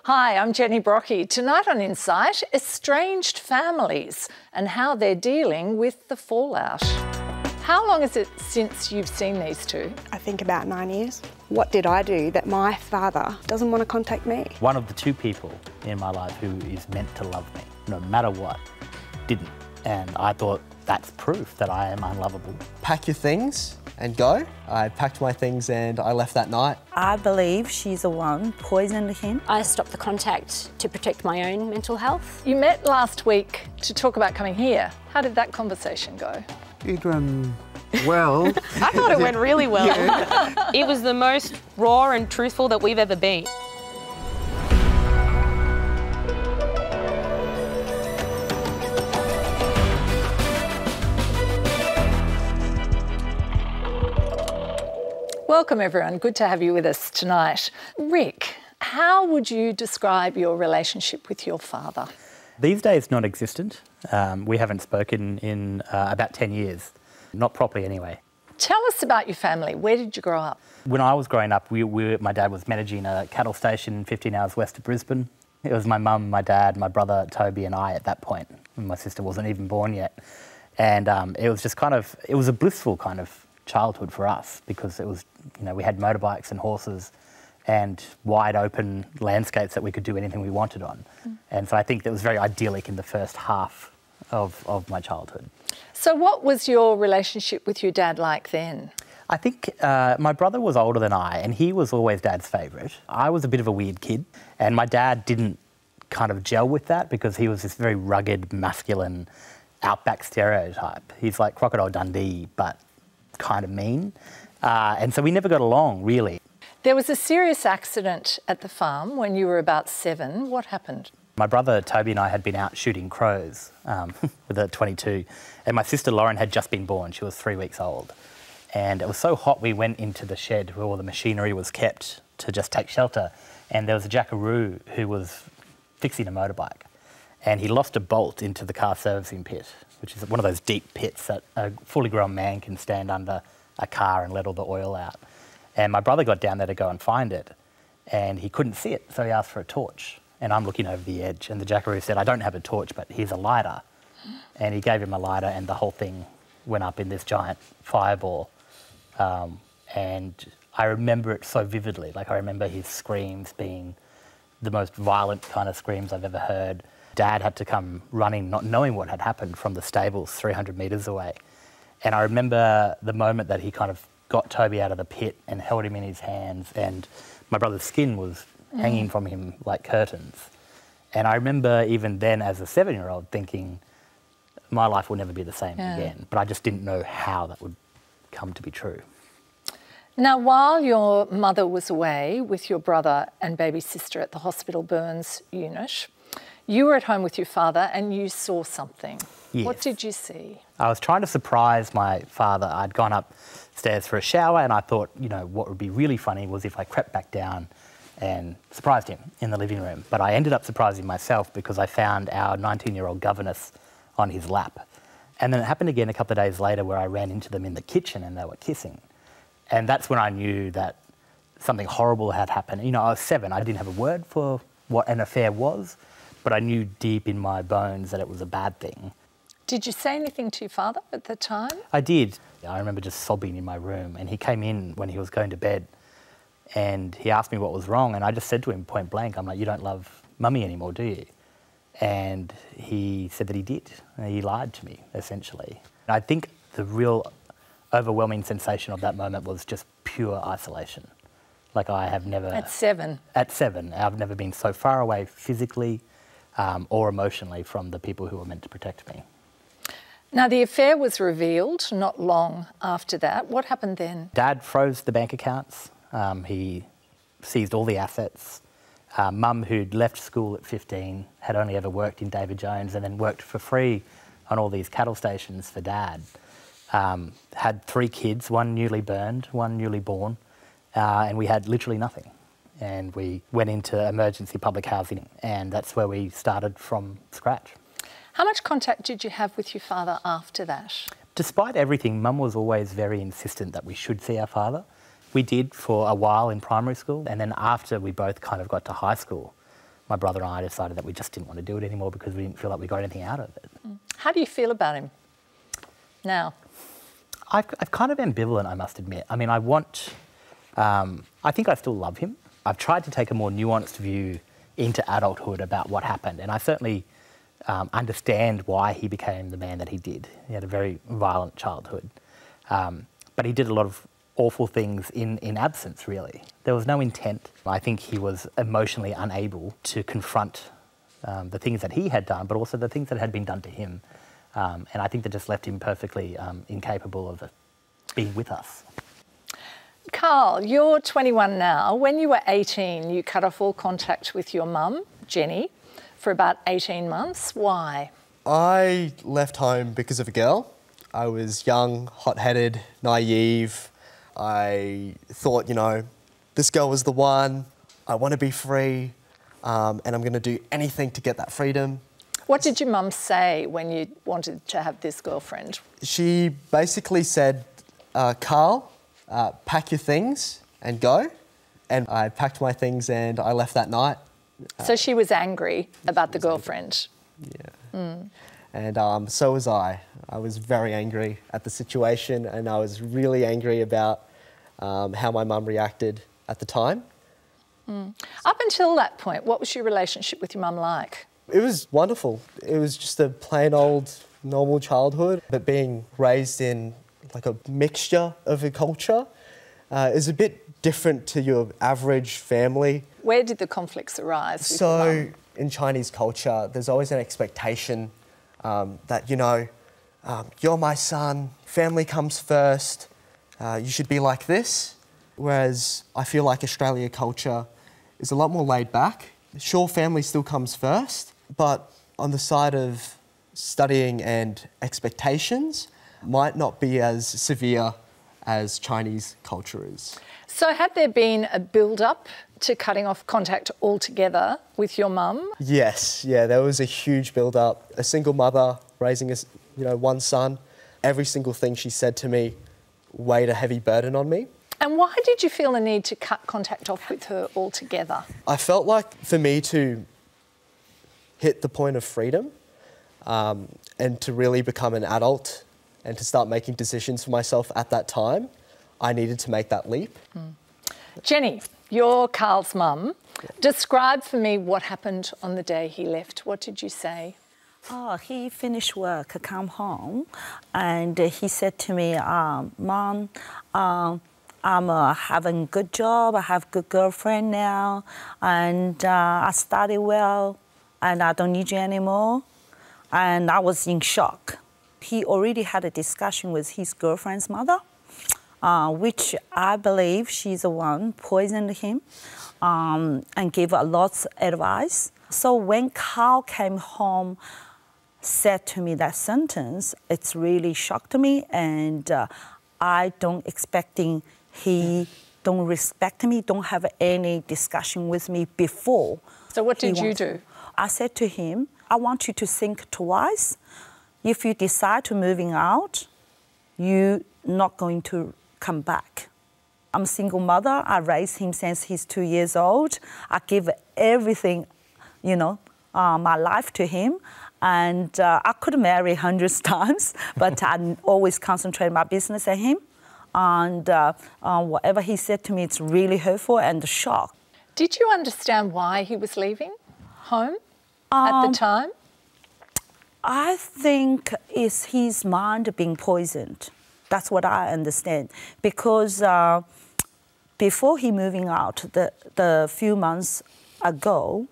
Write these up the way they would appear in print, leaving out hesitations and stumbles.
Hi, I'm Jenny Brockie. Tonight on Insight, estranged families and how they're dealing with the fallout. How long is it since you've seen these two? I think about 9 years. What did I do that my father doesn't want to contact me? One of the two people in my life who is meant to love me, no matter what, didn't. And I thought that's proof that I am unlovable. Pack your things and go. I packed my things and I left that night. I believe she's the one poisoned him. I stopped the contact to protect my own mental health. You met last week to talk about coming here. How did that conversation go? It went well. I thought it went really well. Yeah. It was the most raw and truthful that we've ever been. Welcome everyone, good to have you with us tonight. Rick, how would you describe your relationship with your father? These days, non-existent. We haven't spoken in about 10 years, not properly anyway. Tell us about your family. Where did you grow up? When I was growing up, my dad was managing a cattle station 15 hours west of Brisbane. It was my mum, my dad, my brother Toby and I at that point. My sister wasn't even born yet. And it was just it was a blissful kind of childhood for us because it was, we had motorbikes and horses and wide open landscapes that we could do anything we wanted on. And so I think that was very idyllic in the first half of my childhood. So what was your relationship with your dad like then? I think my brother was older than I and he was always Dad's favourite. I was a bit of a weird kid and my dad didn't kind of gel with that because he was this very rugged, masculine, outback stereotype. He's like Crocodile Dundee, but kind of mean. And so we never got along, really. There was a serious accident at the farm when you were about 7. What happened? My brother Toby and I had been out shooting crows with a .22, and my sister Lauren had just been born. She was 3 weeks old. And it was so hot we went into the shed where all the machinery was kept to just take shelter. And there was a jackaroo who was fixing a motorbike. And he lost a bolt into the car servicing pit, which is one of those deep pits that a fully grown man can stand under a car and let all the oil out. And my brother got down there to go and find it, and he couldn't see it, so he asked for a torch. And I'm looking over the edge, and the jackaroo said, "I don't have a torch, but here's a lighter." And he gave him a lighter, and the whole thing went up in this giant fireball. And I remember it so vividly. Like, I remember his screams being the most violent kind of screams I've ever heard. Dad had to come running, not knowing what had happened, from the stables 300 metres away. And I remember the moment that he kind of got Toby out of the pit and held him in his hands, and my brother's skin was hanging from him like curtains. And I remember even then as a 7-year-old thinking, my life will never be the same again. But I just didn't know how that would come to be true. Now, while your mother was away with your brother and baby sister at the hospital burns unit, you were at home with your father and you saw something. Yes. What did you see? I was trying to surprise my father. I'd gone upstairs for a shower and I thought, what would be really funny was if I crept back down and surprised him in the living room. But I ended up surprising myself because I found our 19-year-old governess on his lap. And then it happened again a couple of days later where I ran into them in the kitchen and they were kissing. And that's when I knew that something horrible had happened. I was 7. I didn't have a word for what an affair was, but I knew deep in my bones that it was a bad thing. Did you say anything to your father at the time? I did. I remember just sobbing in my room, and he came in when he was going to bed and he asked me what was wrong, and I just said to him point blank, I'm like, "You don't love Mummy anymore, do you?" And he said that he did. He lied to me, essentially. I think the real overwhelming sensation of that moment was just pure isolation. Like, I have never... At 7? At 7. I've never been so far away physically or emotionally from the people who were meant to protect me. Now, the affair was revealed not long after that. What happened then? Dad froze the bank accounts. He seized all the assets. Mum, who'd left school at 15, had only ever worked in David Jones and then worked for free on all these cattle stations for Dad. Had 3 kids, one newly burned, one newly born, and we had literally nothing. And we went into emergency public housing, and that's where we started from scratch. How much contact did you have with your father after that? Despite everything, Mum was always very insistent that we should see our father. We did for a while in primary school, and then after we both kind of got to high school, my brother and I decided that we just didn't want to do it anymore because we didn't feel like we got anything out of it. How do you feel about him now? I'm kind of ambivalent, I must admit. I mean, I think I still love him. I've tried to take a more nuanced view into adulthood about what happened, and I certainly understand why he became the man that he did. He had a very violent childhood, but he did a lot of awful things in absence, really. There was no intent. I think he was emotionally unable to confront the things that he had done, but also the things that had been done to him. And I think that just left him perfectly incapable of being with us. Carl, you're 21 now. When you were 18, you cut off all contact with your mum, Jenny, for about 18 months. Why? I left home because of a girl. I was young, hot-headed, naive. I thought, this girl was the one. I want to be free, and I'm going to do anything to get that freedom. What did your mum say when you wanted to have this girlfriend? She basically said, Carl, pack your things and go. And I packed my things and I left that night. So she was angry about the girlfriend? Yeah. And so was I. I was very angry at the situation, and I was really angry about how my mum reacted at the time. Up until that point, what was your relationship with your mum like? It was wonderful. It was just a plain old normal childhood, but being raised in like a mixture of a culture is a bit different to your average family. Where did the conflicts arise with your mum? In Chinese culture, there's always an expectation that, you're my son, family comes first, you should be like this. Whereas I feel like Australia culture is a lot more laid back. Sure, family still comes first, but on the side of studying and expectations might not be as severe as Chinese culture is. So had there been a build-up to cutting off contact altogether with your mum? Yes, there was a huge build-up. A single mother raising one son. Every single thing she said to me weighed a heavy burden on me. And why did you feel the need to cut contact off with her altogether? I felt like for me to hit the point of freedom and to really become an adult and to start making decisions for myself at that time, I needed to make that leap. Jenny, you're Carl's mum. Describe for me what happened on the day he left. What did you say? Oh, he finished work, come home, and he said to me, Mom, I'm having a good job, I have a good girlfriend now, and I study well, and I don't need you anymore. And I was in shock. He already had a discussion with his girlfriend's mother, which I believe she's the one poisoned him and gave a lot of advice. So when Carl came home, said to me that sentence, it's really shocked me, and I don't expecting he don't respect me, don't have any discussion with me before. So what did you do? I said to him, I want you to think twice. If you decide to moving out, you're not going to come back. I'm a single mother. I raised him since he's 2 years old. I give everything, my life to him. And I could marry hundreds times, but I always concentrate my business on him. And whatever he said to me, it's really hurtful and a shock. Did you understand why he was leaving home at the time? I think it's his mind being poisoned. That's what I understand. Because before he moving out, the few months ago,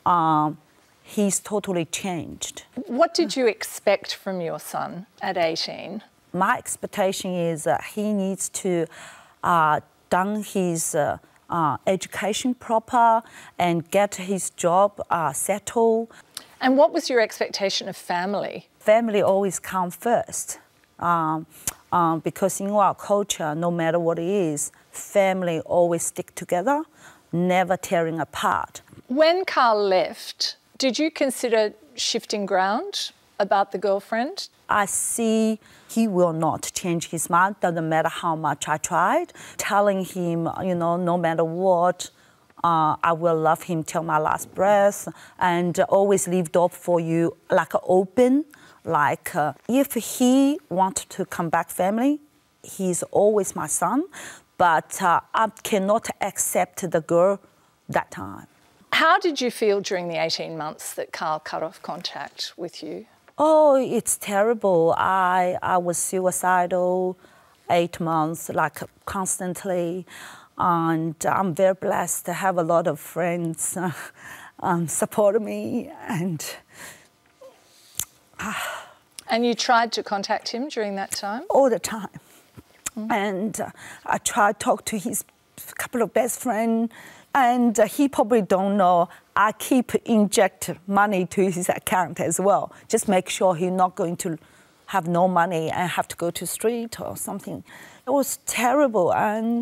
he's totally changed. What did you expect from your son at 18? My expectation is he needs to done his education proper and get his job settled. And what was your expectation of family? Family always come first. Because in our culture, no matter what it is, family always stick together, never tearing apart. When Carl left, did you consider shifting ground about the girlfriend? I see he will not change his mind, doesn't matter how much I tried. Telling him, no matter what, I will love him till my last breath, and always leave door for you like open. Like if he wanted to come back family, he's always my son, but I cannot accept the girl that time. How did you feel during the 18 months that Carl cut off contact with you? Oh, it's terrible. I was suicidal 8 months, like constantly. And I'm very blessed to have a lot of friends support me. And you tried to contact him during that time? All the time. And I tried to talk to his couple of best friends, and he probably don't know I keep inject money to his account as well. Just make sure he's not going to have no money and have to go to street or something. It was terrible, and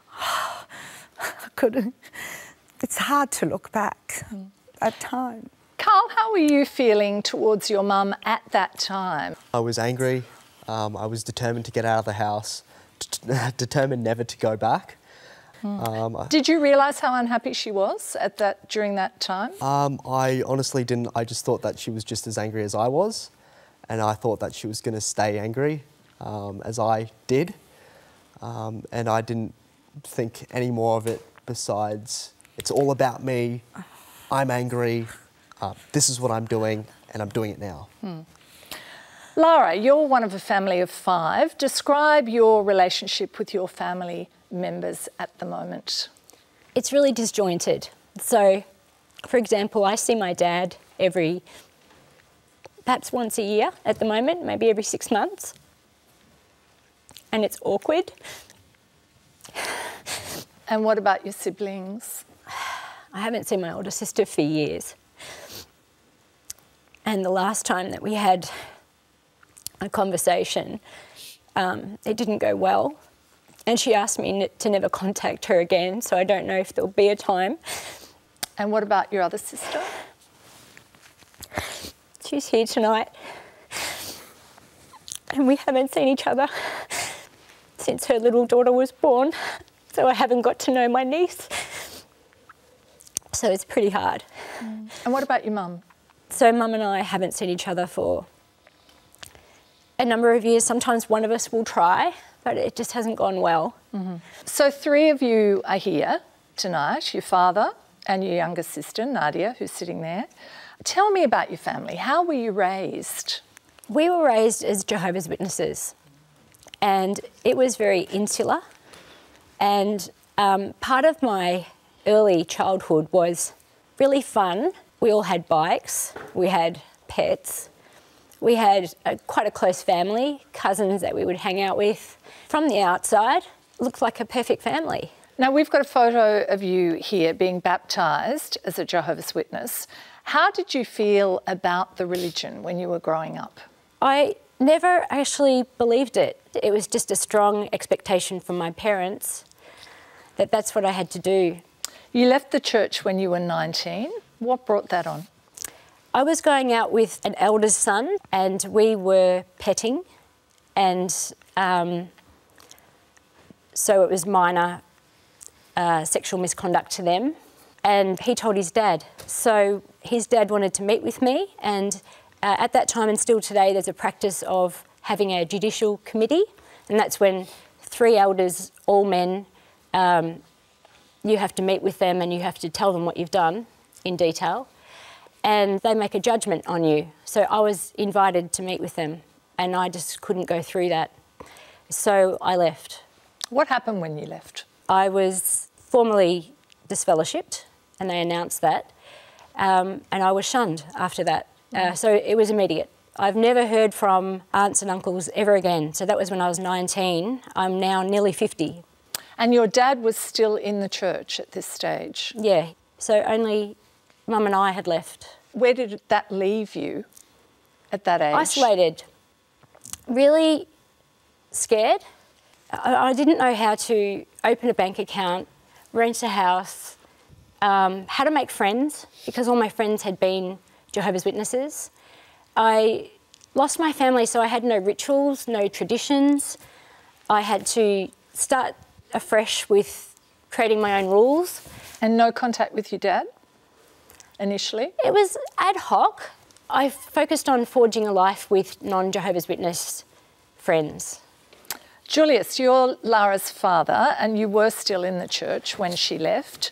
I couldn't. It's hard to look back at time. Carl, how were you feeling towards your mum at that time? I was angry. I was determined to get out of the house, determined never to go back. Did you realise how unhappy she was during that time? I honestly didn't. I just thought that she was just as angry as I was, and I thought that she was going to stay angry as I did, and I didn't think any more of it besides it's all about me, I'm angry, this is what I'm doing, and I'm doing it now. Lara, you're one of a family of 5. Describe your relationship with your family members at the moment. It's really disjointed. So, for example, I see my dad perhaps once a year at the moment, maybe every 6 months. And it's awkward. And what about your siblings? I haven't seen my older sister for years. And the last time that we had a conversation, it didn't go well. And she asked me to never contact her again, so I don't know if there'll be a time. And what about your other sister? She's here tonight. And we haven't seen each other since her little daughter was born, so I haven't got to know my niece. So it's pretty hard. And what about your mum? So Mum and I haven't seen each other for a number of years. Sometimes one of us will try, but it just hasn't gone well. So 3 of you are here tonight, your father and your younger sister, Nadia, who's sitting there. Tell me about your family. How were you raised? We were raised as Jehovah's Witnesses, and it was very insular. And part of my early childhood was really fun. We all had bikes, we had pets, we had quite a close family, cousins that we would hang out with. From the outside, it looked like a perfect family. Now, we've got a photo of you here being baptised as a Jehovah's Witness. How did you feel about the religion when you were growing up? I never actually believed it. It was just a strong expectation from my parents that that's what I had to do. You left the church when you were 19. What brought that on? I was going out with an elder's son and we were petting, and so it was minor sexual misconduct to them, and he told his dad. So his dad wanted to meet with me, and at that time and still today there's a practice of having a judicial committee, and that's when 3 elders, all men, you have to meet with them and you have to tell them what you've done in detail, and they make a judgment on you. So I was invited to meet with them and I just couldn't go through that. So I left. What happened when you left? I was formally disfellowshipped and they announced that, and I was shunned after that. So it was immediate. I've never heard from aunts and uncles ever again. So that was when I was 19. I'm now nearly 50. And your dad was still in the church at this stage? Yeah, so only Mum and I had left. Where did that leave you at that age? Isolated, really scared. I didn't know how to open a bank account, rent a house, how to make friends, because all my friends had been Jehovah's Witnesses. I lost my family, so I had no rituals, no traditions. I had to start afresh with creating my own rules. And no contact with your dad initially? It was ad hoc. I focused on forging a life with non-Jehovah's Witness friends. Julius, you're Lara's father and you were still in the church when she left.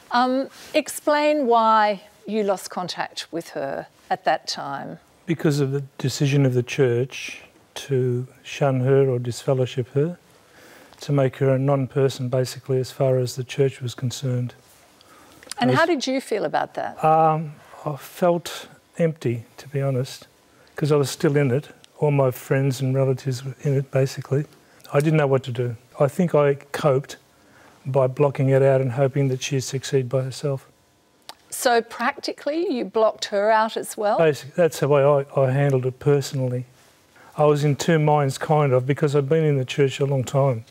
Explain why you lost contact with her at that time. Because of the decision of the church to shun her or disfellowship her, to make her a non-person basically as far as the church was concerned. And how did you feel about that? I felt empty, to be honest, because I was still in it. All my friends and relatives were in it, basically. I didn't know what to do. I think I coped by blocking it out and hoping that she'd succeed by herself. So practically you blocked her out as well? Basically, that's the way I handled it personally. I was in two minds, kind of, because I'd been in the church a long time.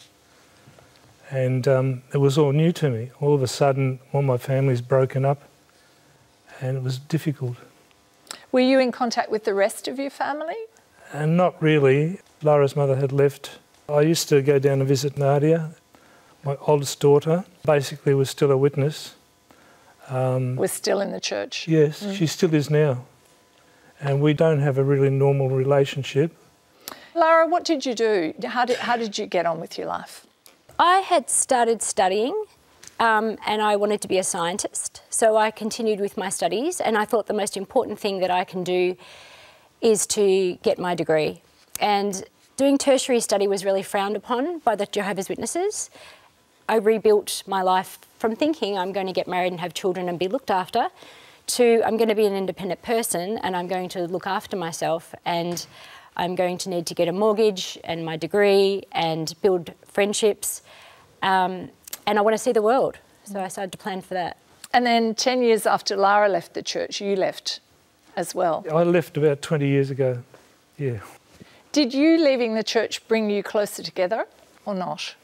And it was all new to me. All of a sudden, all my family's broken up and it was difficult. Were you in contact with the rest of your family? And not really. Lara's mother had left. I used to go down and visit Nadia, my oldest daughter. Basically was still a witness. Was still in the church? Yes, she still is now. And we don't have a really normal relationship. Lara, what did you do? How did you get on with your life? I had started studying and I wanted to be a scientist. So I continued with my studies and I thought the most important thing that I can do is to get my degree. And doing tertiary study was really frowned upon by the Jehovah's Witnesses. I rebuilt my life from thinking I'm going to get married and have children and be looked after to I'm going to be an independent person and I'm going to look after myself and I'm going to need to get a mortgage and my degree and build friendships and I want to see the world. So I started to plan for that. And then 10 years after Lara left the church, you left as well? I left about 20 years ago, yeah. Did you leaving the church bring you closer together or not?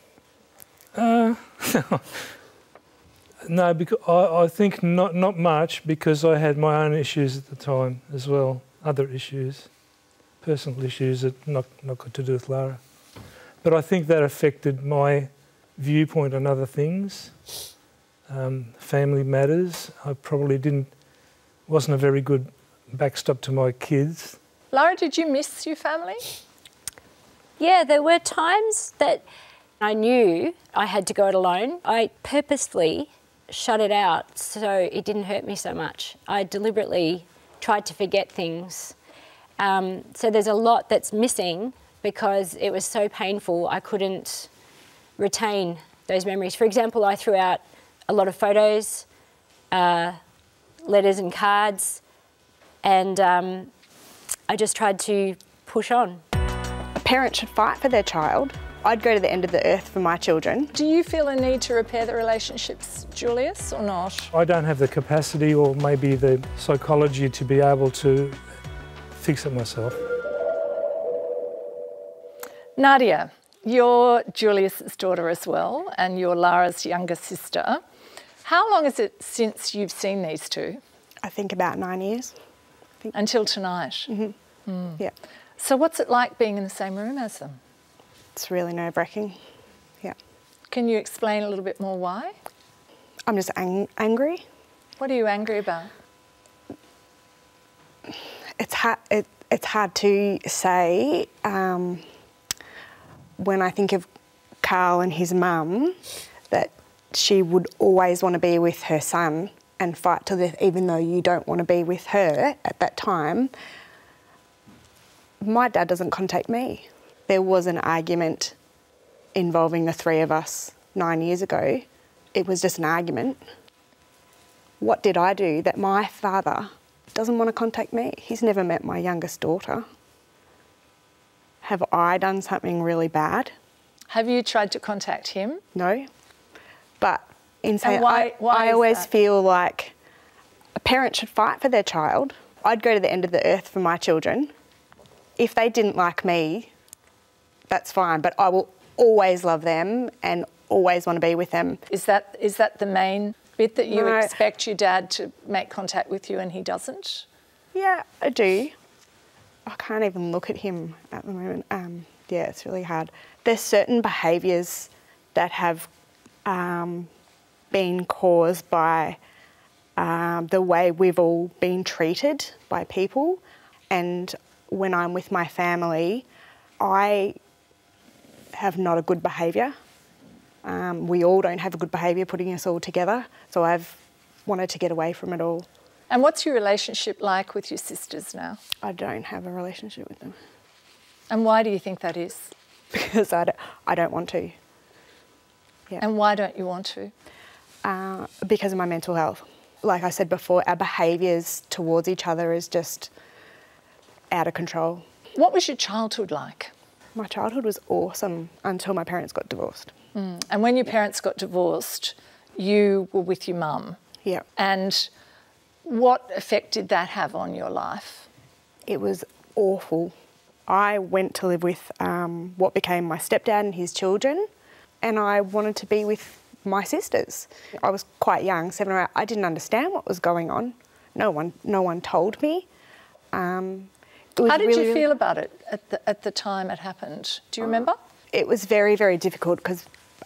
No, because I think not much because I had my own issues at the time as well, other issues, personal issues that not got to do with Lara. But I think that affected my viewpoint on other things, family matters. I probably wasn't a very good backstop to my kids. Lara, did you miss your family? Yeah, there were times that I knew I had to go it alone. I purposely shut it out so it didn't hurt me so much. I deliberately tried to forget things. So there's a lot that's missing because it was so painful I couldn't retain those memories. For example, I threw out a lot of photos, letters and cards, and I just tried to push on. A parent should fight for their child. I'd go to the end of the earth for my children. Do you feel a need to repair the relationships, Julius, or not? I don't have the capacity or maybe the psychology to be able to fix it myself. Nadia, you're Julius's daughter as well, and you're Lara's younger sister. How long is it since you've seen these two? I think about 9 years. Until tonight? Mm-hmm. Yeah. So what's it like being in the same room as them? It's really nerve-wracking, yeah. Can you explain a little bit more why? I'm just angry. What are you angry about? It's hard to say. When I think of Carl and his mum, that she would always want to be with her son and fight to death, even though you don't want to be with her at that time. My dad doesn't contact me. There was an argument involving the three of us 9 years ago. It was just an argument. What did I do that my father doesn't want to contact me? He's never met my youngest daughter. Have I done something really bad? Have you tried to contact him? No. But in saying, why I always that? feel like a parent should fight for their child. I'd go to the end of the earth for my children. If they didn't like me, that's fine, but I will always love them and always want to be with them. Is that the main bit, that you expect your dad to make contact with you and he doesn't? Yeah, I do. I can't even look at him at the moment. Yeah, it's really hard. There's certain behaviours that have been caused by the way we've all been treated by people. And when I'm with my family, I have not a good behaviour. We all don't have a good behaviour putting us all together. So I've wanted to get away from it all. And what's your relationship like with your sisters now? I don't have a relationship with them. And why do you think that is? Because I don't want to. Yeah. And why don't you want to? Because of my mental health. Like I said before, our behaviours towards each other is just out of control. What was your childhood like? My childhood was awesome until my parents got divorced. And when your parents got divorced, you were with your mum. Yeah. And what effect did that have on your life? It was awful. I went to live with what became my stepdad and his children, and I wanted to be with my sisters. I was quite young, 7 or 8. I didn't understand what was going on. No one told me. How did you feel about it at the time it happened? Do you remember? It was very, very difficult because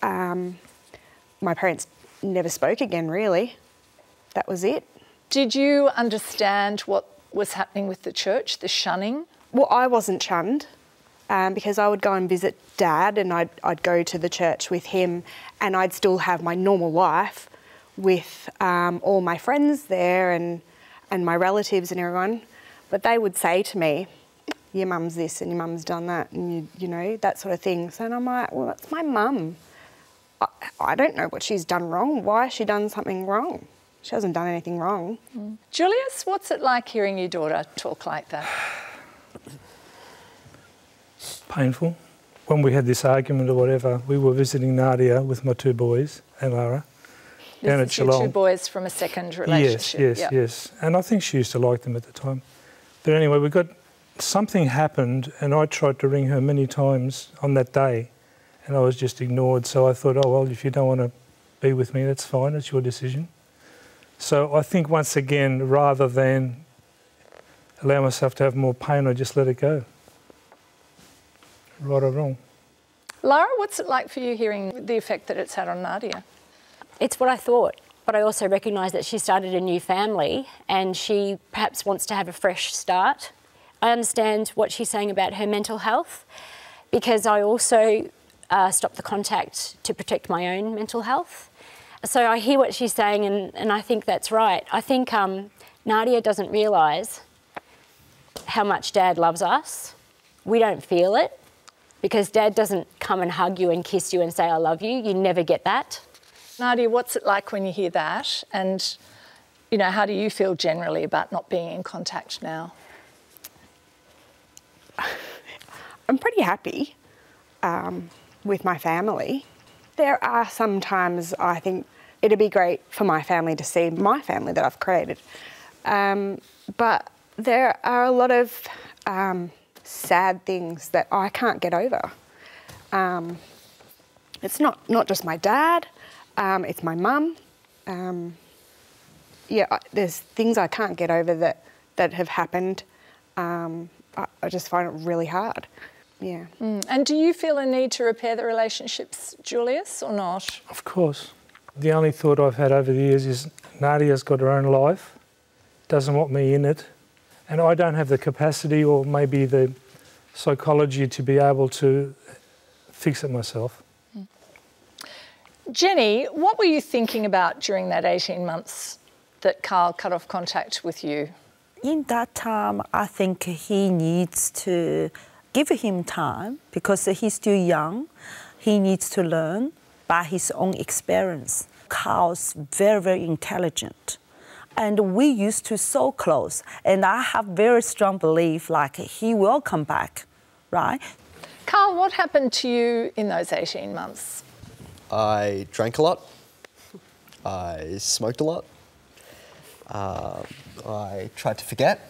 my parents never spoke again, really. That was it. Did you understand what was happening with the church, the shunning? Well, I wasn't shunned because I would go and visit Dad, and I'd go to the church with him, and I'd still have my normal life with all my friends there and my relatives and everyone. But they would say to me, your mum's this and your mum's done that, and you know, that sort of thing. So I'm like, well, that's my mum. I don't know what she's done wrong. Why has she done something wrong? She hasn't done anything wrong. Julius, what's it like hearing your daughter talk like that? Painful. When we had this argument or whatever, we were visiting Nadia with my 2 boys and Lara down at Geelong. Your 2 boys from a second relationship. Yes. And I think she used to like them at the time. But anyway, something happened, and I tried to ring her many times on that day, and I was just ignored. So I thought, oh, well, if you don't want to be with me, that's fine, it's your decision. So I think once again, rather than allow myself to have more pain, I just let it go. Right or wrong. Lara, what's it like for you hearing the effect that it's had on Nadia? It's what I thought, but I also recognise that she started a new family and she perhaps wants to have a fresh start. I understand what she's saying about her mental health because I also stopped the contact to protect my own mental health. So I hear what she's saying and I think that's right. I think Nadia doesn't realise how much Dad loves us. We don't feel it because Dad doesn't come and hug you and kiss you and say, I love you. You never get that. Nadia, what's it like when you hear that? And, you know, how do you feel generally about not being in contact now? I'm pretty happy with my family. There are some times I think it'd be great for my family to see my family that I've created. But there are a lot of sad things that I can't get over. It's not just my dad, it's my mum. There's things I can't get over that have happened. I just find it really hard. Yeah. And do you feel a need to repair the relationships, Julius, or not? Of course. The only thought I've had over the years is Nadia's got her own life, doesn't want me in it, and I don't have the capacity or maybe the psychology to be able to fix it myself. Jenny, what were you thinking about during that 18 months that Carl cut off contact with you? In that time, I think he needs to give him time because he's still young. He needs to learn by his own experience. Carl's very, very intelligent. And we used to so close. And I have very strong belief like he will come back, right? Carl, what happened to you in those 18 months? I drank a lot. I smoked a lot. I tried to forget.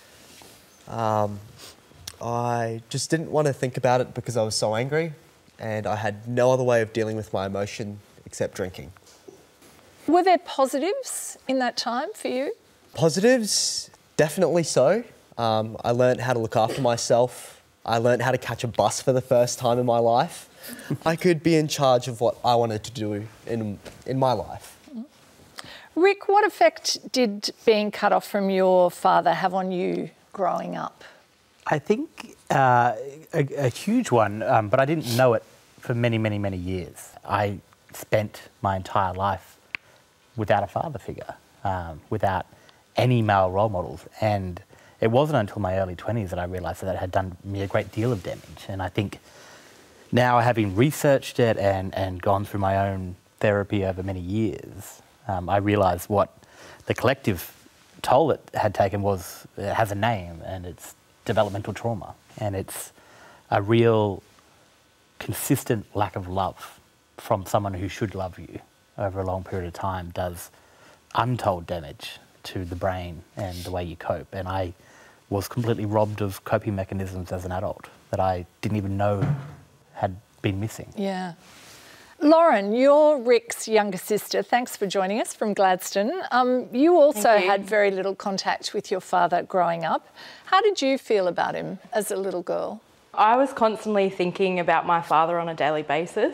I just didn't want to think about it because I was so angry and I had no other way of dealing with my emotion except drinking. Were there positives in that time for you? Positives, definitely so. I learned how to look after myself. I learned how to catch a bus for the first time in my life. I could be in charge of what I wanted to do in my life. Rick, what effect did being cut off from your father have on you growing up? I think a huge one, but I didn't know it for many, many, many years. I spent my entire life without a father figure, without any male role models. And it wasn't until my early 20s that I realised that it had done me a great deal of damage. And I think now, having researched it and gone through my own therapy over many years, I realised what the collective toll it had taken it has a name, and it's developmental trauma. And it's a real consistent lack of love from someone who should love you over a long period of time does untold damage to the brain and the way you cope. And I was completely robbed of coping mechanisms as an adult that I didn't even know had been missing. Yeah. Lauren, you're Rick's younger sister. Thanks for joining us from Gladstone. You also had very little contact with your father growing up. How did you feel about him as a little girl? I was constantly thinking about my father on a daily basis.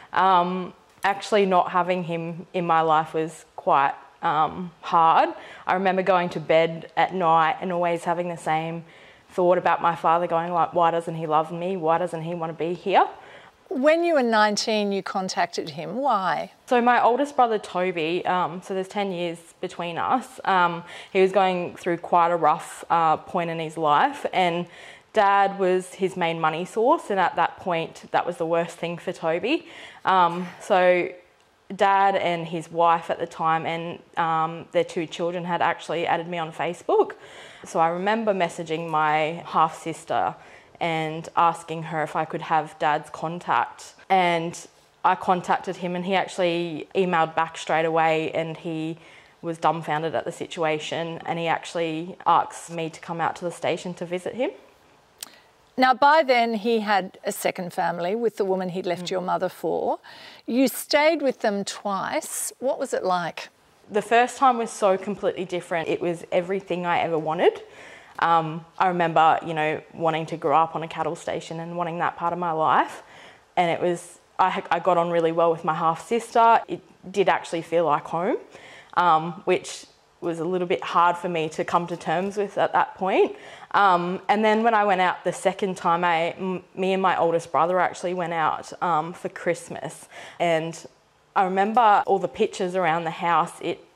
Actually not having him in my life was quite hard. I remember going to bed at night and always having the same thought about my father, going like, why doesn't he love me? Why doesn't he want to be here? When you were 19, you contacted him. Why? So my oldest brother, Toby, so there's 10 years between us, he was going through quite a rough point in his life, and Dad was his main money source, and at that point, that was the worst thing for Toby. So Dad and his wife at the time and their 2 children had actually added me on Facebook. So I remember messaging my half-sister and asking her if I could have Dad's contact. And I contacted him, and he actually emailed back straight away, and he was dumbfounded at the situation, and he actually asked me to come out to the station to visit him. Now, by then, he had a second family with the woman he'd left your mother for. You stayed with them twice. What was it like? The first time was so completely different. It was everything I ever wanted. I remember, wanting to grow up on a cattle station and wanting that part of my life. And it was, I got on really well with my half-sister. It did actually feel like home, which was a little bit hard for me to come to terms with at that point. And then when I went out the second time, me and my oldest brother actually went out for Christmas. And I remember all the pictures around the house,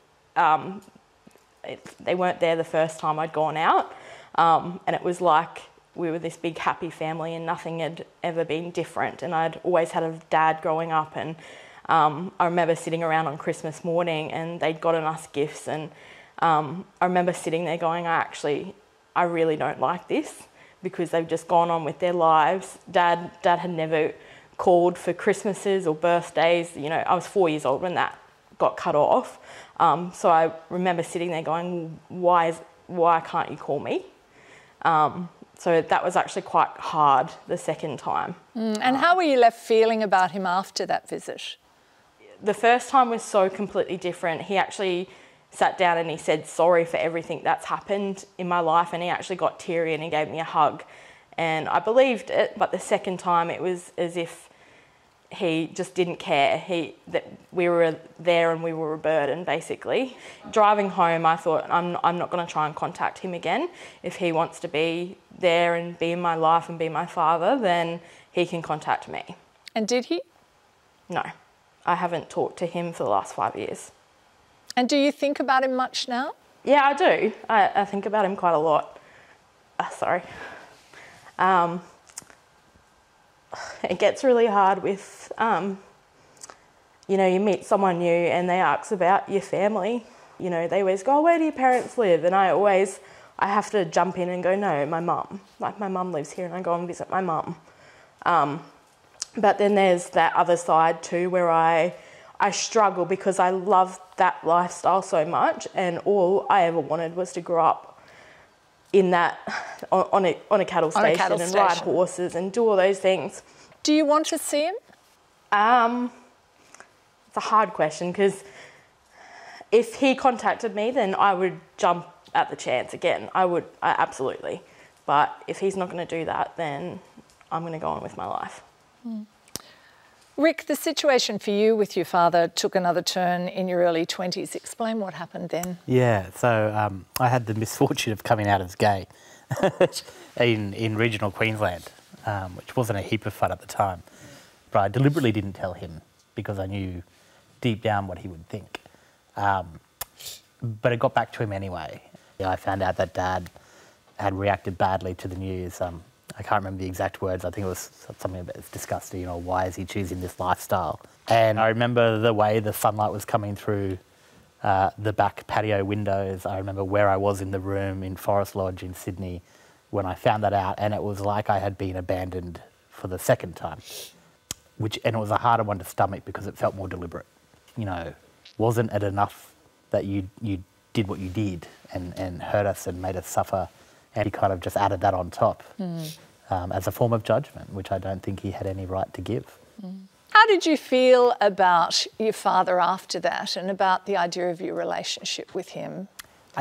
they weren't there the first time I'd gone out. And it was like we were this big happy family and nothing had ever been different. And I'd always had a dad growing up, and I remember sitting around on Christmas morning and they'd gotten us gifts, and I remember sitting there going, I really don't like this, because they've just gone on with their lives. Dad had never called for Christmases or birthdays. I was 4 years old when that got cut off. So I remember sitting there going, why can't you call me? So that was actually quite hard the second time. And how were you left feeling about him after that visit? The first time was so completely different. He actually sat down and he said sorry for everything that's happened in my life, and he actually got teary and he gave me a hug. And I believed it, but the second time it was as if he just didn't care. That we were there and we were a burden, basically. Driving home, I thought, I'm not going to try and contact him again. If he wants to be there and be in my life and be my father, then he can contact me. And did he? No, I haven't talked to him for the last 5 years. And do you think about him much now? Yeah, I do. I think about him quite a lot. Sorry. It gets really hard with, you meet someone new and they ask about your family. They always go, where do your parents live? And I have to jump in and go, no, my mum. Like, my mum lives here, and I go and visit my mum. But then there's that other side too, where I struggle because I love that lifestyle so much, and all I ever wanted was to grow up in that, on a cattle station and ride horses and do all those things. Do you want to see him? It's a hard question, because if he contacted me, then I would jump at the chance again. I absolutely. But if he's not going to do that, then I'm going to go on with my life. Rick, the situation for you with your father took another turn in your early 20s. Explain what happened then. Yeah, so I had the misfortune of coming out as gay in regional Queensland, which wasn't a heap of fun at the time. But I deliberately didn't tell him because I knew deep down what he would think. But it got back to him anyway. I found out that Dad had reacted badly to the news. I can't remember the exact words. I think it was something about it's disgusting, or why is he choosing this lifestyle? And I remember the way the sunlight was coming through the back patio windows. I remember where I was in the room in Forest Lodge in Sydney when I found that out, and it was like I had been abandoned for the second time. And it was a harder one to stomach because it felt more deliberate. You know, wasn't it enough that you did what you did and hurt us and made us suffer? And he kind of just added that on top as a form of judgment, which I don't think he had any right to give. How did you feel about your father after that and about the idea of your relationship with him? I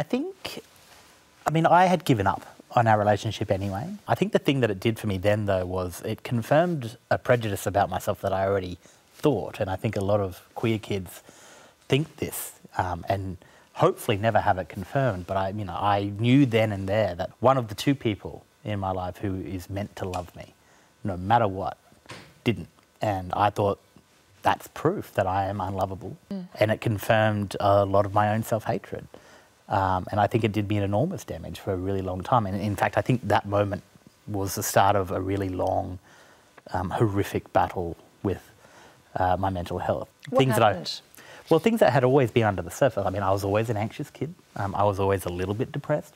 had given up on our relationship anyway. I think the thing that it did for me then, though, was it confirmed a prejudice about myself that I already thought, and I think a lot of queer kids think this, and hopefully never have it confirmed, but I knew then and there that one of the two people in my life who is meant to love me, no matter what, didn't. And I thought that's proof that I am unlovable. And it confirmed a lot of my own self-hatred. And I think it did me an enormous damage for a really long time. And in fact, I think that moment was the start of a really long, horrific battle with my mental health. What happened? Well, things that had always been under the surface. I was always an anxious kid. I was always a little bit depressed.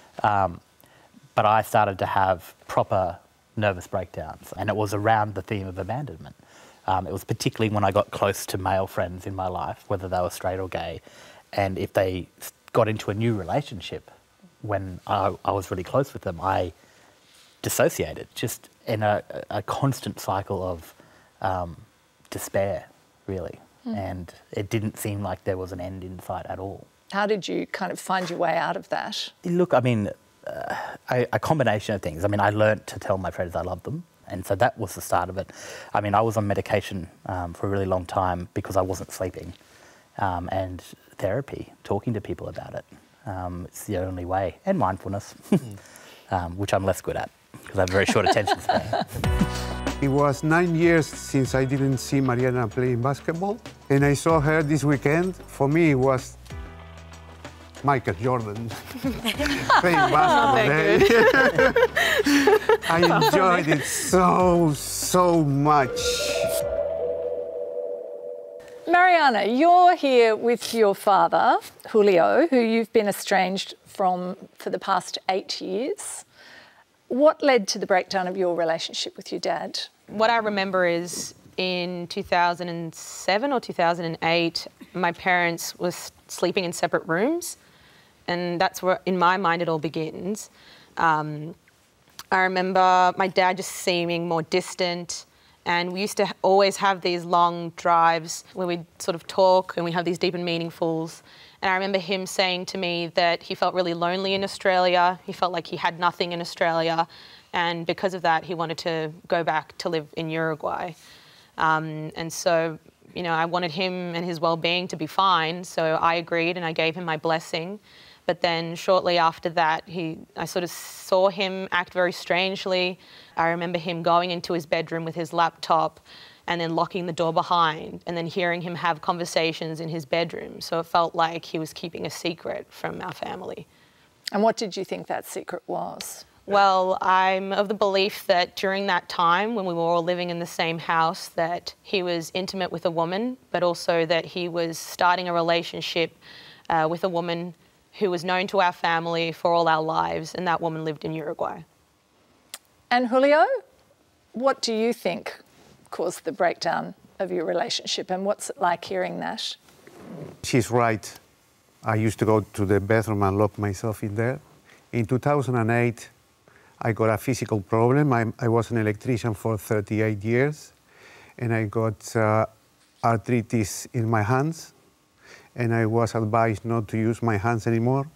But I started to have proper nervous breakdowns, and it was around the theme of abandonment. It was particularly when I got close to male friends in my life, whether they were straight or gay, and if they got into a new relationship when I was really close with them, I dissociated, just in a constant cycle of despair, really. And it didn't seem like there was an end in sight at all. How did you kind of find your way out of that? Look, a combination of things. I learnt to tell my friends I loved them, and so that was the start of it. I was on medication for a really long time because I wasn't sleeping, and therapy, talking to people about it. It's the only way, and mindfulness, which I'm less good at because I have a very short attention span. It was 9 years since I didn't see Mariana playing basketball, and I saw her this weekend. For me, it was Michael Jordan playing basketball. I enjoyed it so much. Mariana, you're here with your father, Julio, who you've been estranged from for the past 8 years. What led to the breakdown of your relationship with your dad? What I remember is in 2007 or 2008, my parents were sleeping in separate rooms, and that's where, in my mind, it all begins. I remember my dad just seeming more distant, and we used to always have these long drives where we'd sort of talk and we have these deep and meaningfuls. And I remember him saying to me that he felt really lonely in Australia. He felt like he had nothing in Australia. And because of that, he wanted to go back to live in Uruguay. And so, I wanted him and his well-being to be fine. So I agreed and I gave him my blessing. But then shortly after that, I sort of saw him act very strangely. I remember him going into his bedroom with his laptop and then locking the door behind, and then hearing him have conversations in his bedroom. So it felt like he was keeping a secret from our family. And what did you think that secret was? Well, I'm of the belief that during that time when we were all living in the same house, that he was intimate with a woman, but also that he was starting a relationship with a woman who was known to our family for all our lives, and that woman lived in Uruguay. And Julio, what do you think caused the breakdown of your relationship, and what's it like hearing that? She's right. I used to go to the bathroom and lock myself in there. In 2008, I got a physical problem. I was an electrician for 38 years, and I got arthritis in my hands, and I was advised not to use my hands anymore.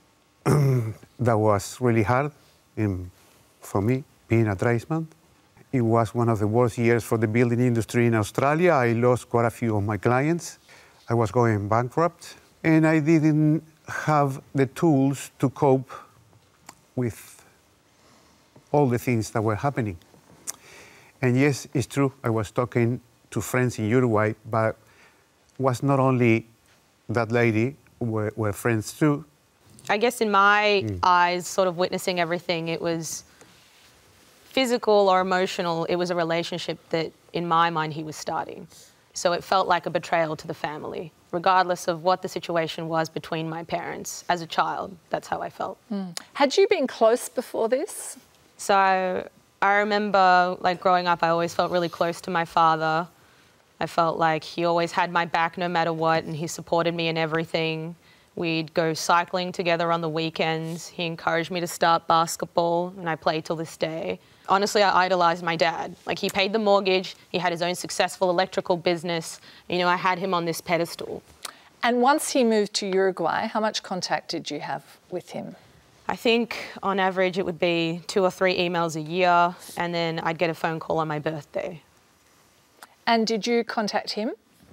That was really hard for me, being a tradesman. It was one of the worst years for the building industry in Australia. I lost quite a few of my clients. I was going bankrupt, and I didn't have the tools to cope with all the things that were happening. And yes, it's true, I was talking to friends in Uruguay, but was not only that lady, were friends too. I guess in my eyes, sort of witnessing everything, it was physical or emotional. It was a relationship that, in my mind, he was starting. So it felt like a betrayal to the family, regardless of what the situation was between my parents. As a child, that's how I felt. Had you been close before this? So I remember, like, growing up, I always felt really close to my father. I felt like he always had my back no matter what, and he supported me in everything. We'd go cycling together on the weekends. He encouraged me to start basketball, and I play till this day. Honestly, I idolised my dad. Like, he paid the mortgage, he had his own successful electrical business. You know, I had him on this pedestal. And once he moved to Uruguay, how much contact did you have with him? I think on average it would be 2 or 3 emails a year, and then I'd get a phone call on my birthday. And did you contact him?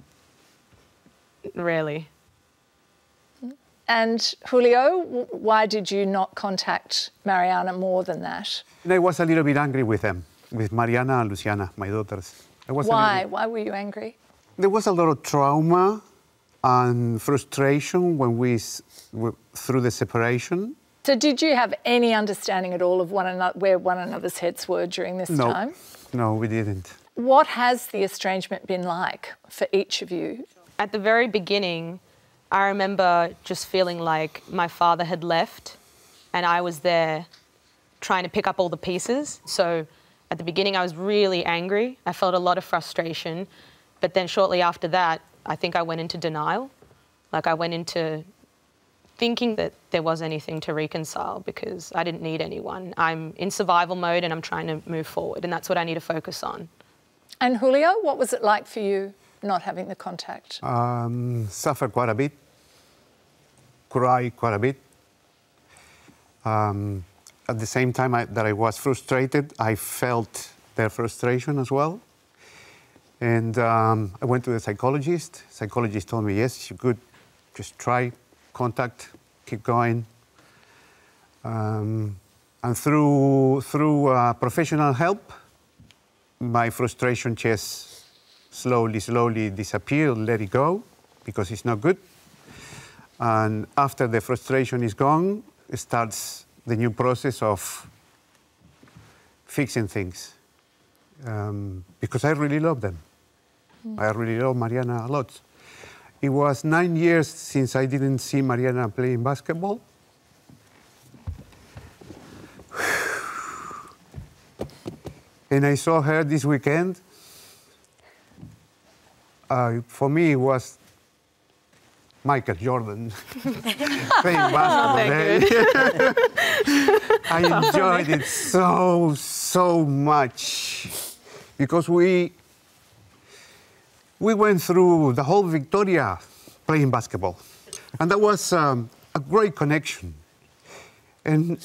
Rarely. And Julio, why did you not contact Mariana more than that? And I was a little bit angry with them, with Mariana and Luciana, my daughters. Why? Why were you angry? There was a lot of trauma and frustration when we through the separation. So did you have any understanding at all of where one another's heads were during this time? No, we didn't. What has the estrangement been like for each of you? At the very beginning, I remember just feeling like my father had left and I was there trying to pick up all the pieces. So at the beginning, I was really angry. I felt a lot of frustration. But then shortly after that, I think I went into denial. Like, I went into thinking that there was anything to reconcile because I didn't need anyone. I'm in survival mode and I'm trying to move forward, and that's what I need to focus on. And Julio, what was it like for you not having the contact? Suffered quite a bit. Cry quite a bit. At the same time that I was frustrated, I felt their frustration as well. And I went to the psychologist. Psychologist told me, yes, you could just try contact, keep going. And through professional help, my frustration just slowly disappeared, let it go, because it's not good. And after the frustration is gone, it starts the new process of fixing things. Because I really love them. I really love Mariana a lot. It was 9 years since I didn't see Mariana playing basketball. And I saw her this weekend. For me, it was Michael Jordan playing basketball. I enjoyed it so much because we went through the whole Victoria playing basketball, and that was a great connection. And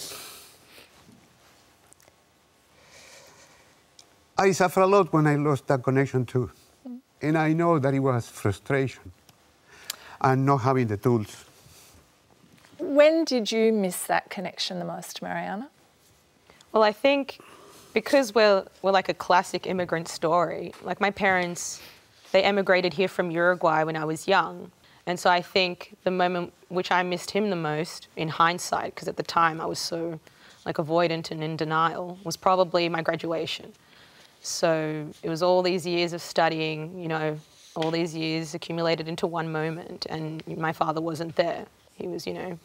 I suffered a lot when I lost that connection too, and I know that it was frustration and not having the tools. When did you miss that connection the most, Mariana? Well, I think because we're like a classic immigrant story. Like, my parents, they emigrated here from Uruguay when I was young. And so I think the moment which I missed him the most, in hindsight, because at the time I was so like avoidant and in denial, was probably my graduation. So it was all these years of studying, you know, all these years accumulated into one moment, and my father wasn't there. He was, you know,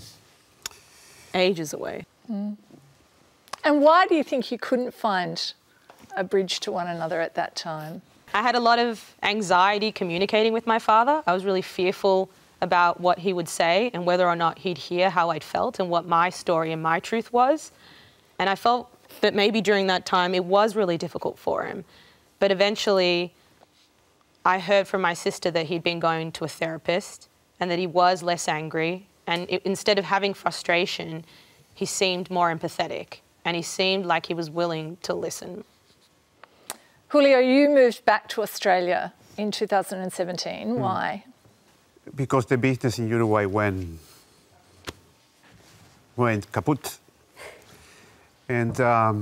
ages away. Mm. And why do you think you couldn't find a bridge to one another at that time? I had a lot of anxiety communicating with my father. I was really fearful about what he would say and whether or not he'd hear how I'd felt and what my story and my truth was. And I felt that maybe during that time it was really difficult for him. But eventually I heard from my sister that he'd been going to a therapist and that he was less angry. And instead of having frustration, he seemed more empathetic and he seemed like he was willing to listen. Julio, you moved back to Australia in 2017. Why? Because the business in Uruguay went kaput. And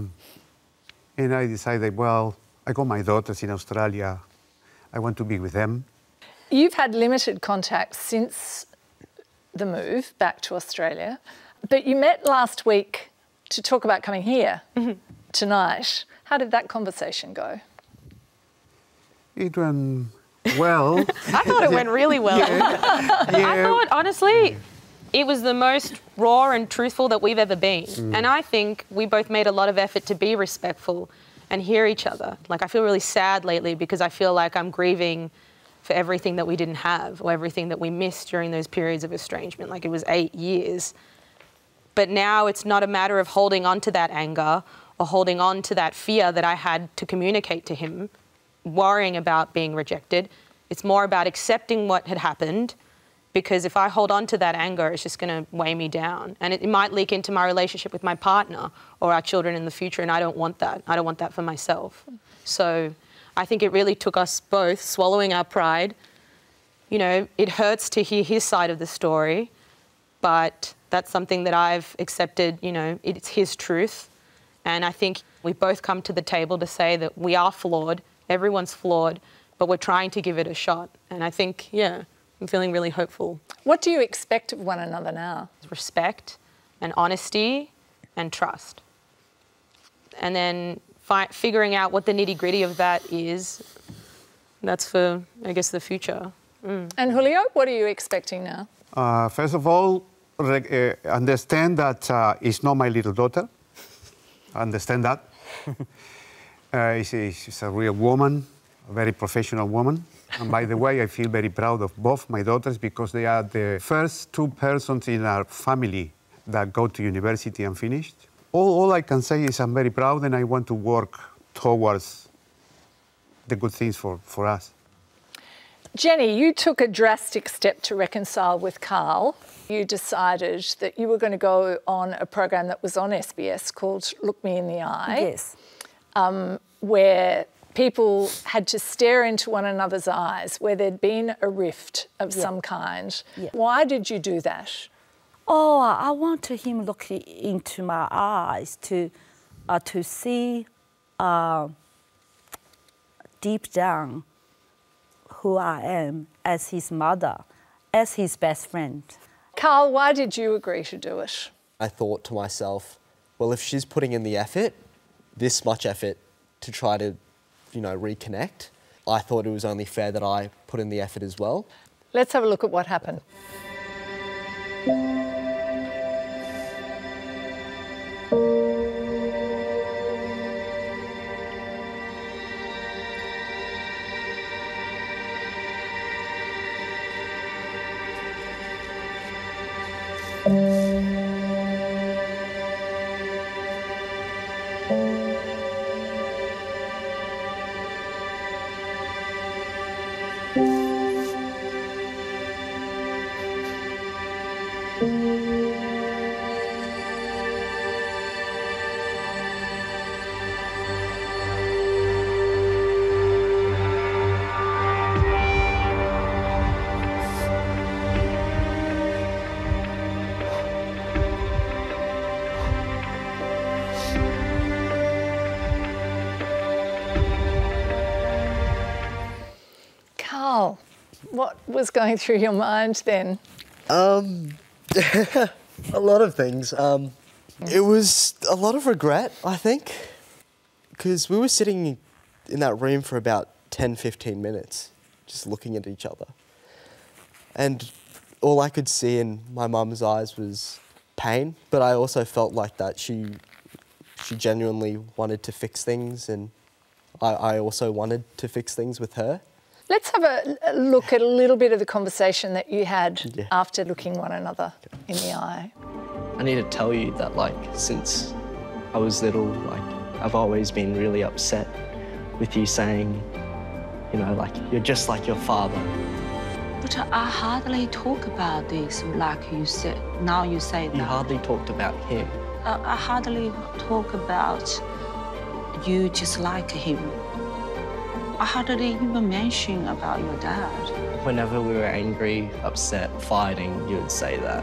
I decided, well, I got my daughters in Australia. I want to be with them. You've had limited contact since the move back to Australia, but you met last week to talk about coming here tonight. How did that conversation go? It went well. I thought it went really well. I thought, honestly, it was the most raw and truthful that we've ever been. And I think we both made a lot of effort to be respectful and hear each other. Like, I feel really sad lately because I feel like I'm grieving for everything that we didn't have or everything that we missed during those periods of estrangement. Like, it was 8 years. But now it's not a matter of holding on to that anger or holding on to that fear that I had to communicate to him, worrying about being rejected. It's more about accepting what had happened, because if I hold on to that anger, it's just going to weigh me down. And it might leak into my relationship with my partner or our children in the future, and I don't want that. I don't want that for myself. So I think it really took us both swallowing our pride. You know, it hurts to hear his side of the story, but that's something that I've accepted, you know, it's his truth. And I think we both come to the table to say that we are flawed, everyone's flawed, but we're trying to give it a shot. And I think, yeah, I'm feeling really hopeful. What do you expect of one another now? Respect and honesty and trust. And then figuring out what the nitty-gritty of that is, that's for, I guess, the future. And Julio, what are you expecting now? First of all, understand that it's not my little daughter. Understand that. She's a real woman, a very professional woman. And by the way, I feel very proud of both my daughters because they are the first 2 persons in our family that go to university and finished. All I can say is I'm very proud and I want to work towards the good things for us. Jenny, you took a drastic step to reconcile with Carl. You decided that you were going to go on a program that was on SBS called Look Me in the Eye. Yes. Where people had to stare into one another's eyes, where there'd been a rift of some kind. Yeah. Why did you do that? Oh, I wanted him looking into my eyes to see deep down who I am as his mother, as his best friend. Carl, why did you agree to do it? I thought to myself, well, if she's putting in the effort, this much effort to try to, you know, reconnect, I thought it was only fair that I put in the effort as well. Let's have a look at what happened. What was going through your mind then? A lot of things. It was a lot of regret, I think, because we were sitting in that room for about 10, 15 minutes, just looking at each other. And all I could see in my mum's eyes was pain, but I also felt like that she genuinely wanted to fix things, and I also wanted to fix things with her. Let's have a look at a little bit of the conversation that you had after looking one another in the eye. I need to tell you that, like, since I was little, like, I've always been really upset with you saying, you know, like, you're just like your father. But I hardly talk about this, like you said. Now you say that. You hardly talked about him. I hardly talk about you just like him. I hardly even mention about your dad. Whenever we were angry, upset, fighting, you would say that.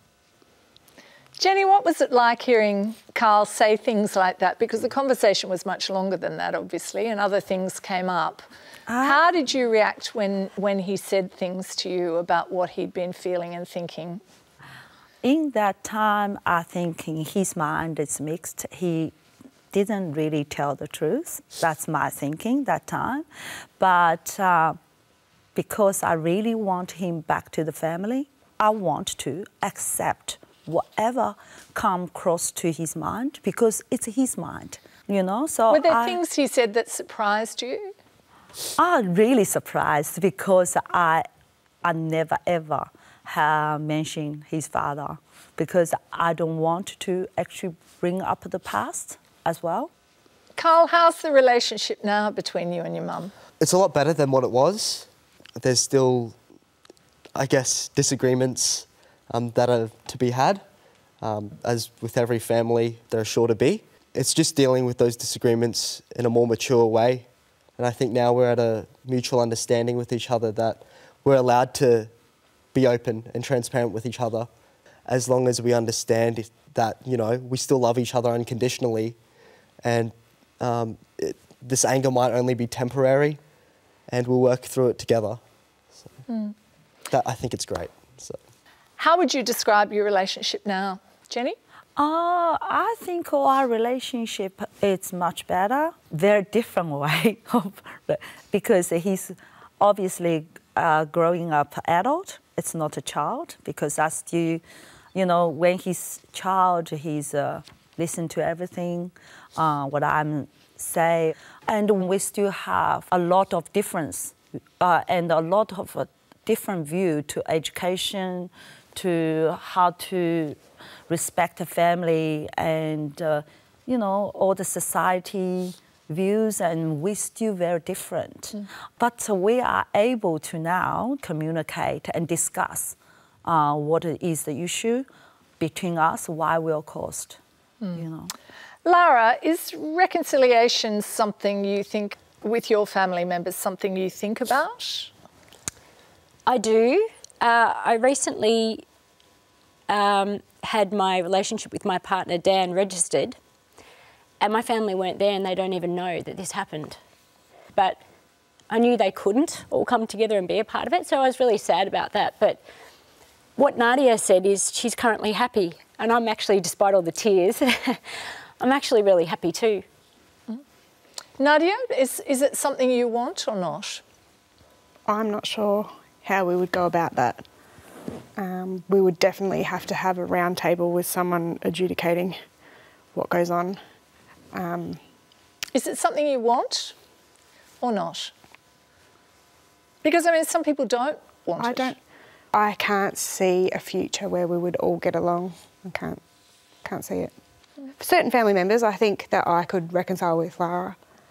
Jenny, what was it like hearing Carl say things like that? Because the conversation was much longer than that, obviously, and other things came up. How did you react when he said things to you about what he'd been feeling and thinking? In that time, I think in his mind it's mixed. He didn't really tell the truth. That's my thinking that time. But because I really want him back to the family, I want to accept whatever come across to his mind, because it's his mind, you know. So were there things he said that surprised you? I'm really surprised, because I never ever have mentioned his father, because I don't want to actually bring up the past as well. Carl, how's the relationship now between you and your mum? It's a lot better than what it was. There's still, I guess, disagreements that are to be had. As with every family, there are sure to be. It's just dealing with those disagreements in a more mature way. And I think now we're at a mutual understanding with each other that we're allowed to be open and transparent with each other, as long as we understand that, you know, we still love each other unconditionally, and this anger might only be temporary, and we'll work through it together. So that, I think it's great. So. How would you describe your relationship now, Jenny? I think our relationship is much better. Very different way, because he's obviously growing up adult. It's not a child, because that's still, you know, when he's child, he's listen to everything, what I'm say, and we still have a lot of difference and a lot of different view to education, to how to respect the family, and you know, all the society views, and we're still very different. But we are able to now communicate and discuss what is the issue between us, why we're caused, you know. Lara, is reconciliation something you think, with your family members, something you think about? I do. I recently had my relationship with my partner Dan registered, and my family weren't there, and they don't even know that this happened. But I knew they couldn't all come together and be a part of it, so I was really sad about that. But what Nadia said is she's currently happy, and I'm actually, despite all the tears, I'm actually really happy too. Nadia, is it something you want or not? I'm not sure how we would go about that. We would definitely have to have a round table with someone adjudicating what goes on. Is it something you want or not? Because, I mean, some people don't want it. I can't see a future where we would all get along. I can't see it. For certain family members, I think that I could reconcile with Lara.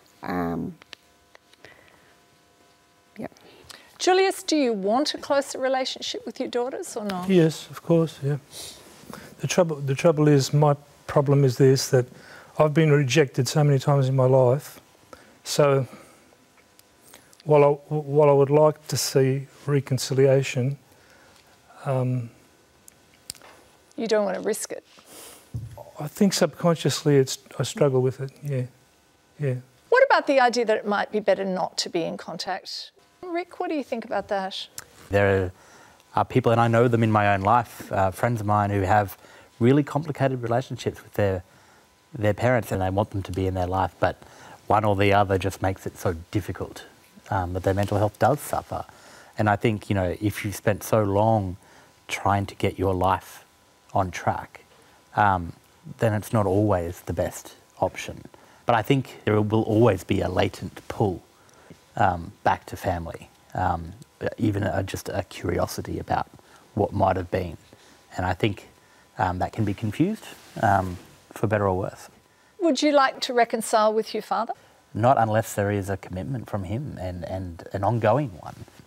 Yeah. Julius, do you want a closer relationship with your daughters or not? Yes, of course, yeah. The trouble is, my problem is this, that I've been rejected so many times in my life. So while I would like to see reconciliation, you don't want to risk it. I think subconsciously I struggle with it, yeah. What about the idea that it might be better not to be in contact? Rick, what do you think about that? There are people, and I know them in my own life, friends of mine who have really complicated relationships with their parents, and they want them to be in their life, but one or the other just makes it so difficult that their mental health does suffer. And I think, you know, if you've spent so long trying to get your life on track, then it's not always the best option. But I think there will always be a latent pull back to family, even just a curiosity about what might have been. And I think that can be confused, for better or worse. Would you like to reconcile with your father? Not unless there is a commitment from him and an ongoing one.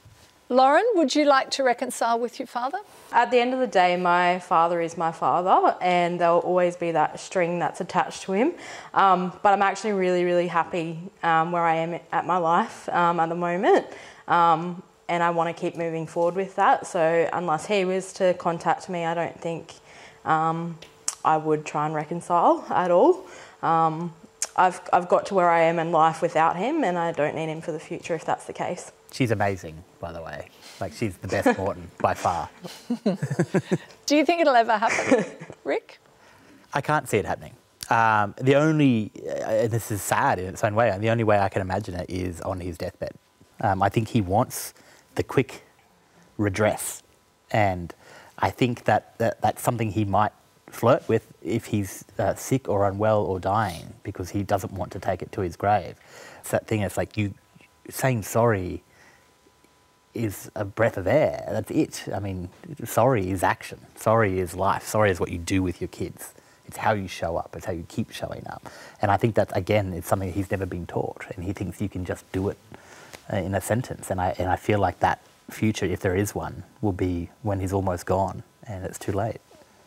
Lauren, would you like to reconcile with your father? At the end of the day, my father is my father, and there'll always be that string that's attached to him. But I'm actually really, really happy where I am at my life at the moment. And I want to keep moving forward with that. So unless he was to contact me, I don't think I would try and reconcile at all. I've got to where I am in life without him, and I don't need him for the future if that's the case. She's amazing, by the way. Like, she's the best Morton, by far. Do you think it'll ever happen, Rick? I can't see it happening. The only, this is sad in its own way, the only way I can imagine it is on his deathbed. I think he wants the quick redress, and I think that's something he might flirt with if he's sick or unwell or dying, because he doesn't want to take it to his grave. It's that thing, it's like you saying sorry is a breath of air. That's it. I mean, sorry is action. Sorry is life. Sorry is what you do with your kids. It's how you show up. It's how you keep showing up. And I think that, again, it's something he's never been taught, and he thinks you can just do it in a sentence. And I feel like that future, if there is one, will be when he's almost gone and it's too late.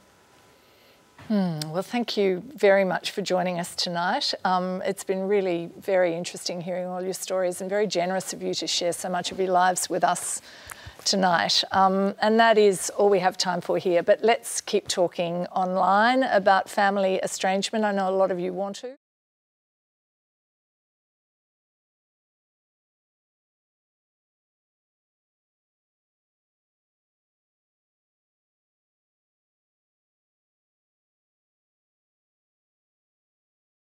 Well, thank you very much for joining us tonight. It's been really very interesting hearing all your stories, and very generous of you to share so much of your lives with us tonight. And that is all we have time for here. But let's keep talking online about family estrangement. I know a lot of you want to.